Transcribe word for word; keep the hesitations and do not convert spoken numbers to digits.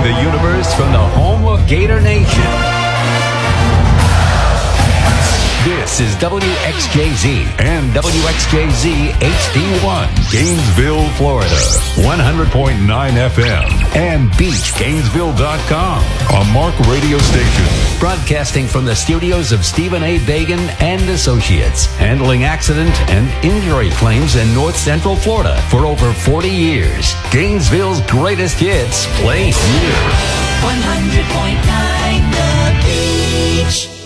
the universe from the home of Gator Nation. This is W X J Z and W X J Z H D one, Gainesville, Florida. one hundred point nine F M and beach gainesville dot com, a Mark radio station. Broadcasting from the studios of Stephen A. Bagan and Associates, handling accident and injury claims in North Central Florida for over forty years. Gainesville's greatest hits play here. one hundred point nine The Beach.